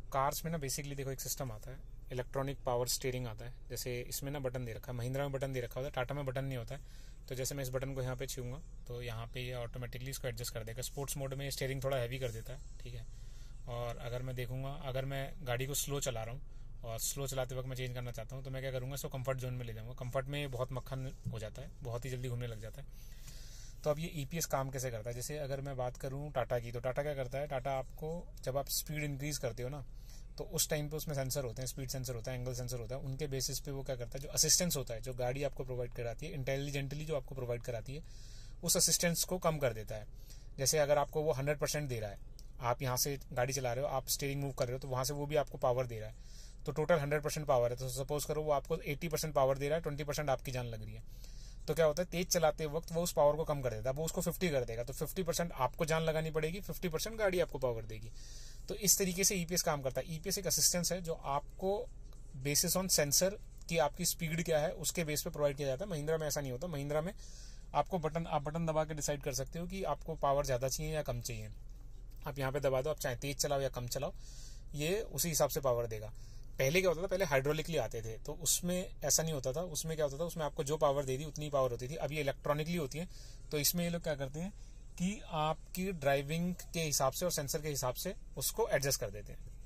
Cars में ना basically देखो एक सिस्टम आता है, इलेक्ट्रॉनिक पावर स्टीयरिंग आता है। जैसे इसमें ना बटन दे रखा है, महिंद्रा में बटन दे रखा होता है, टाटा में बटन नहीं होता है। तो जैसे मैं इस बटन को यहाँ पे छूंगा तो यहाँ पे ये ऑटोमेटिकली इसको एडजस्ट कर देगा। स्पोर्ट्स मोड में स्टीयरिंग थोड़ा हैवी कर देता है, ठीक है। और अगर मैं देखूंगा, अगर मैं गाड़ी को स्लो चला रहा हूँ और स्लो चलाते वक्त मैं चेंज करना चाहता हूँ तो मैं क्या करूँगा, इसको कंफर्ट जोन में ले जाऊँगा। कंफर्ट में बहुत मक्खन हो जाता है, बहुत ही जल्दी घूमने लग जाता है। तो अब ये ईपीएस काम कैसे करता है, जैसे अगर मैं बात करूँ टाटा की, तो टाटा क्या करता है, टाटा आपको जब आप स्पीड इंक्रीज करते हो ना तो उस टाइम पे उसमें सेंसर होते हैं, स्पीड सेंसर होता है, एंगल सेंसर होता है। उनके बेसिस पे वो क्या करता है, जो असिस्टेंस होता है, जो गाड़ी आपको प्रोवाइड कराती है इंटेलिजेंटली, जो आपको प्रोवाइड कराती है, उस असिस्टेंस को कम कर देता है। जैसे अगर आपको वो 100% दे रहा है, आप यहाँ से गाड़ी चला रहे हो, आप स्टीयरिंग मूव कर रहे हो, तो वहां से वो भी आपको पावर दे रहा है, तो टोटल 100% पावर है। तो सपोज करो वो आपको 80% पावर दे रहा है, 20% आपकी जान लग रही है, तो क्या होता है, तेज चलाते वक्त वो उस पावर को कम कर देता है, वो उसको 50 कर देगा। तो 50% आपको जान लगानी पड़ेगी, 50% गाड़ी आपको पावर देगी। तो इस तरीके से ईपीएस काम करता है। ईपीएस एक असिस्टेंस है जो आपको बेसिस ऑन सेंसर कि आपकी स्पीड क्या है उसके बेस पे प्रोवाइड किया जाता है। महिंद्रा में ऐसा नहीं होता। महिंद्रा में आप बटन दबा के डिसाइड कर सकते हो कि आपको पावर ज्यादा चाहिए या कम चाहिए। आप यहाँ पे दबा दो, आप चाहे तेज चलाओ या कम चलाओ, ये उसी हिसाब से पावर देगा। पहले क्या होता था, पहले हाइड्रोलिकली आते थे तो उसमें ऐसा नहीं होता था। उसमें क्या होता था, उसमें आपको जो पावर दे दी उतनी पावर होती थी। अब ये इलेक्ट्रॉनिकली होती है। तो इसमें ये लोग क्या करते हैं कि आपकी ड्राइविंग के हिसाब से और सेंसर के हिसाब से उसको एडजस्ट कर देते हैं।